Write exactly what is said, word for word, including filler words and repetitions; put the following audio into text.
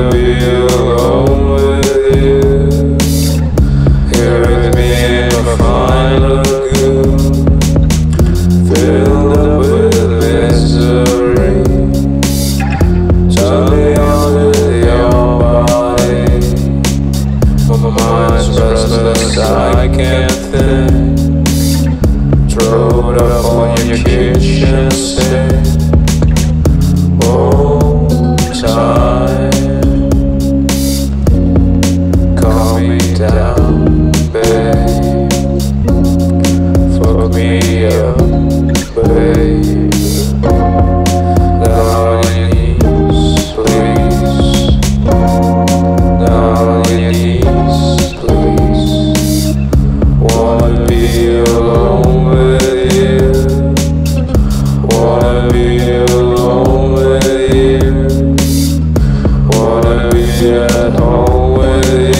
wanna be alone with you. Here with me in my final lagoon, filled up with misery. Turn me on with your body. When my mind's restless, I can't think. Throw it up on your kitchen sink. Hold tight, calm me down, babe. Fuck me up, babe. Down on your knees, please. Down on your knees, please. Wanna be alone with you. Wanna be alone with you. Wanna be at home with you.